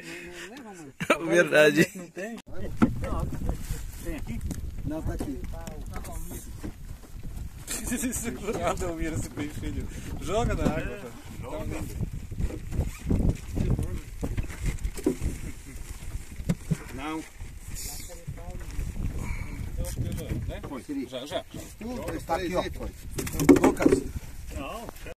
Verdade. Não tem? Tem aqui? Não, tá aqui. Nada ouvir esse peixe, filho. Joga na água. Joga. Não. Já. Tá aqui, ó. Lucas. Não.